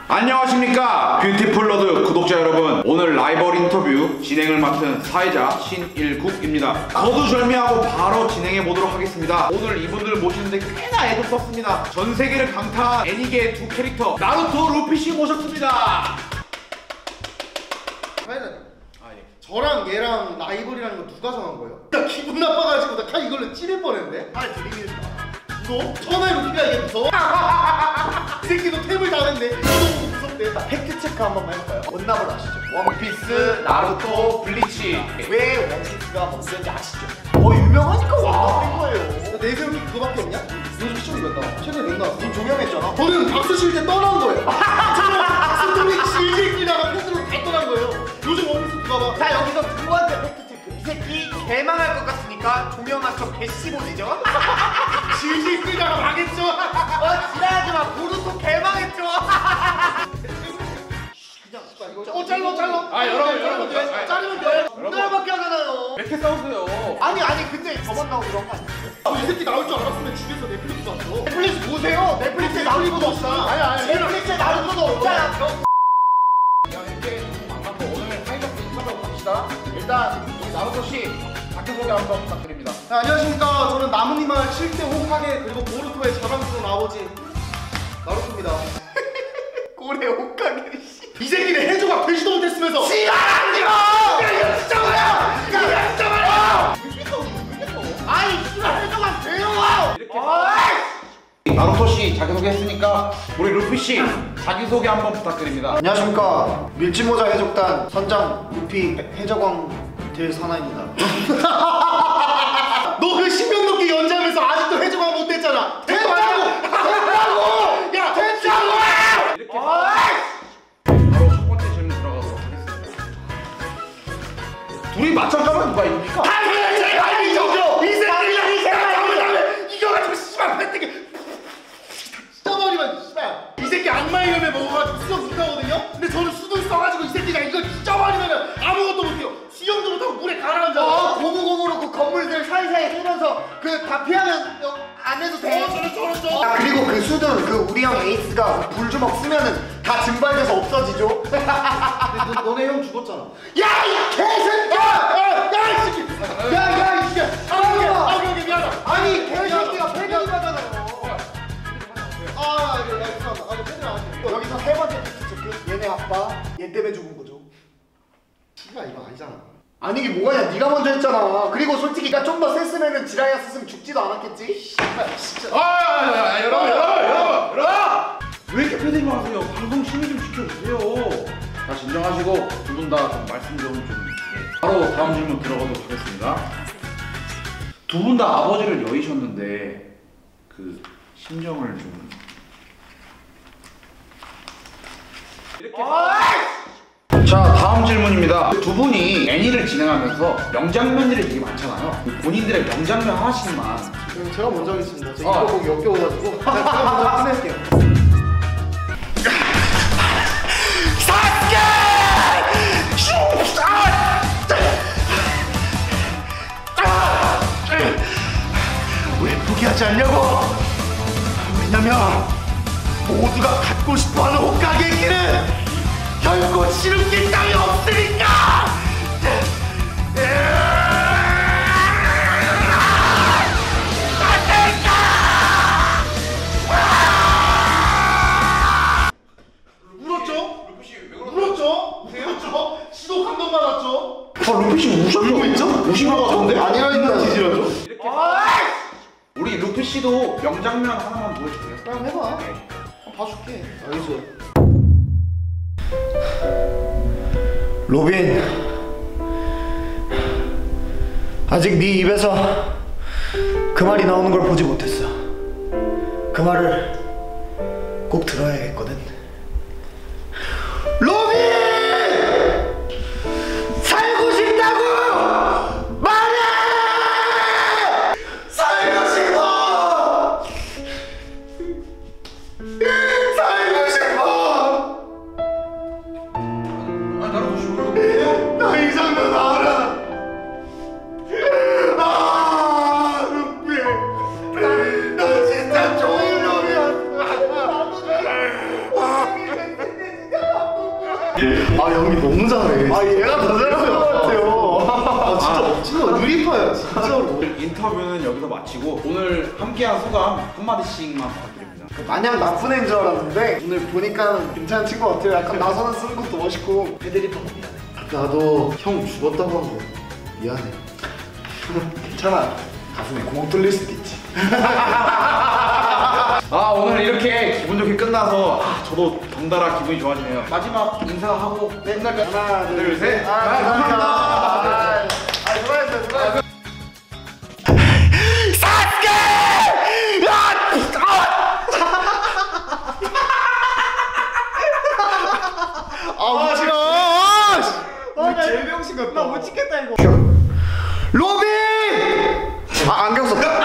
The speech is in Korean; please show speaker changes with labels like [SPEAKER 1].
[SPEAKER 1] 안녕하십니까 뷰티풀러드 구독자 여러분, 오늘 라이벌 인터뷰 진행을 맡은 사회자 신일국입니다. 거두절미하고 바로 진행해 보도록 하겠습니다. 오늘 이분들 모시는데 꽤나 애도 썼습니다. 전 세계를 강타한 애니계의 두 캐릭터 나루토 루피씨 모셨습니다.
[SPEAKER 2] 사회자님, 저랑 얘랑 라이벌이라는 거 누가 정한 거예요? 나 기분 나빠가지고 나 칼 이걸로 찌를 뻔했네? 팔 들이밀지 마. 무서워? 천하의 루피가 이게 무서워? 이 새끼도 템을 다 했네. 너무 무섭대. 팩트체크 한번 해볼까요? 원납을 아시죠?
[SPEAKER 1] 원피스, 나루토, 블리치.
[SPEAKER 2] 왜 원피스가 먼저인지 아시죠? 유명하니까 원납인 거예요. 내세우기 그거밖에 없냐? 요즘 시청이 몇 나와? 최근에 몇 나왔어? 님 조명했잖아. 저는 박수 칠 때 떠난 거예요. 저는 박수 소리 질질 끼다가 팬으로 다 떠난 거예요. 요즘 원피스 누가 봐?
[SPEAKER 3] 자, 여기서 두 번째 팩트체크. 이 새끼 개망할 것 같으니까 조명한 척 개씨보지죠?
[SPEAKER 2] 질질 끌다가 망했죠?
[SPEAKER 3] 지랄하지 마. 보루토 개망했죠?
[SPEAKER 2] 그냥 잘라.
[SPEAKER 1] 여러분.
[SPEAKER 2] 자르면 돼.
[SPEAKER 3] 오늘밖에 하잖아요.
[SPEAKER 1] 이렇게 싸우세요.
[SPEAKER 3] 아니 근데 저번 나오고 그런 거 아니에요?
[SPEAKER 2] 이 새끼 나올 줄 알았으면 집에서 넷플릭스 봤어.
[SPEAKER 3] 넷플릭스 보세요. 넷플릭스에 나루토도 없어.
[SPEAKER 2] 아니.
[SPEAKER 3] 넷플릭스에 나루토도 없잖아.
[SPEAKER 1] 이렇게 반갑고 오늘 사이버스 인사하고 갑시다. 일단 우리 나루토씨 자기소개 한번 부탁드립니다.
[SPEAKER 2] 네, 안녕하십니까. 저는 나무니마을 7대 호카게 그리고 보루토의 자랑스러운 아버지 나루토입니다.
[SPEAKER 3] 고래 옷가게 씨.
[SPEAKER 2] 이 새끼는 해조가 되지도 못했으면서
[SPEAKER 3] 지랄하지 마! 이거 진짜 뭐야! 이거 진짜 뭐야! 아니 씨발 해줘가 돼요!
[SPEAKER 1] 나루토씨 자기소개 했으니까 우리 루피씨 자기소개 한번 부탁드립니다.
[SPEAKER 2] 안녕하십니까. 밀짚모자 해적단 선장 루피 해적왕 될 사나입니다. 너 그 10년 넘게 연장하면서 아직도 해적왕 못 됐잖아. 됐다고! 야 됐다고!
[SPEAKER 1] 이렇게 바로 첫 번째 질문 들어가도록 하겠습니다. 둘이 맞짱 까면 누가 이깁니까?
[SPEAKER 2] 제가 이기죠. 이 새끼가 제가 이거 가지고 씨발 패뜨기 찢어버리면 씨발 이 새끼 악마의 열매 먹어가지고 수영 못하거든요. 근데 저는 수도 써가지고 이 새끼가 이거 찢어버리면 아무것도 못해요. 수영도 못하고 물에 가라앉아.
[SPEAKER 3] 고무고무로 그 건물들 사이사이 쓰면서 그 다 피하면 안 해도 돼.
[SPEAKER 2] 저런.
[SPEAKER 3] 아, 그리고 그 수든 그 우리 형 에이스가 그 불주먹 쓰면은 다 증발돼서 없어지죠.
[SPEAKER 2] 너네 형 죽었잖아.
[SPEAKER 3] 야 이 개새끼야!
[SPEAKER 2] 야이 새끼. 야이 새끼. 오케이 미안하다.
[SPEAKER 3] 아니 개새끼가 패경이잖아요.
[SPEAKER 2] 죄송합니다. 패들 안 할게요.
[SPEAKER 3] 여기서 세 번째 팩트체크. 얘네 아빠 얘 때문에 죽은 거죠.
[SPEAKER 2] 씨발 이거 아니잖아.
[SPEAKER 3] 아니 이게 뭐가냐? 네가 먼저 했잖아. 그리고 솔직히 좀 더 셌으면은 지라이아 썼으면 죽지도 않았겠지?
[SPEAKER 1] 진짜. 여러분! 왜 이렇게 패들만 하세요? 방송 심의 좀 지켜주세요. 자, 진정하시고 두 분 다 좀 말씀 좀 바로 다음 질문 들어가도록 하겠습니다. 두 분 다 아버지를 여의셨는데 그 심정을 좀 이렇게. 자, 다음 질문입니다. 두 분이 애니를 진행하면서 명장면들이 되게 많잖아요. 본인들의 명장면 하나씩만.
[SPEAKER 2] 그럼 제가 먼저 하겠습니다. 제가 이거 보고 역겨워가지고 제가 먼저 끝낼게요.
[SPEAKER 3] 왜 포기하지 않냐고? 왜냐면 모두가 갖고 싶어하는 호카게의 길은 결코 지름길 따위 없으니까!
[SPEAKER 2] 울었죠? 울었죠? 시도 감동받았죠?
[SPEAKER 1] 루피씨 우셨죠?
[SPEAKER 2] 있죠?
[SPEAKER 1] 우신 것 같은데?
[SPEAKER 2] 아니라니까 지지라죠?
[SPEAKER 1] 우리 루피씨도 명장면 하나만 보여주세요.
[SPEAKER 2] 그럼 해봐. 한번 봐줄게. 알겠어.
[SPEAKER 3] 로빈, 아직 네 입에서 그 말이 나오는 걸 보지 못했어. 그 말을 꼭 들어야겠거든. 로빈! 살고 싶다고! 말해! 살고 싶어! 살고 싶어!
[SPEAKER 1] 나루토씨
[SPEAKER 3] 나 이 장면 알아! 나 진짜 좋은 놈이었어!
[SPEAKER 2] 아 연기 너무 잘해.
[SPEAKER 3] 아 얘가 더 잘하는 것 같아요.
[SPEAKER 2] 아 진짜 진짜 의리파야 진짜로.
[SPEAKER 1] 인터뷰는 여기서 마치고 오늘 함께한 소감 한마디씩만 부탁드립니다.
[SPEAKER 3] 마냥 나쁜 애인 줄 알았는데 오늘 보니까 괜찮은 친구 같아요. 약간 나서는 쓰는 것도 멋있고.
[SPEAKER 2] 패드립 형 미안해. 나도 형 죽었다고 한 거 미안해.
[SPEAKER 3] 괜찮아. 가슴에 구멍 뚫릴 수도 있지.
[SPEAKER 1] 아 오늘 이렇게 기분 좋게 끝나서 저도 덩달아 기분이 좋아지네요. 마지막 인사하고 끝날까요?
[SPEAKER 3] 하나
[SPEAKER 1] 둘, 셋.
[SPEAKER 3] 감사합니다. 수고하셨어요. 수고하셨어요.
[SPEAKER 2] 아 지금.
[SPEAKER 3] 나 제병신 같다. 나 못 찍겠다 이거.
[SPEAKER 2] 로빈! 아 안경 썼다.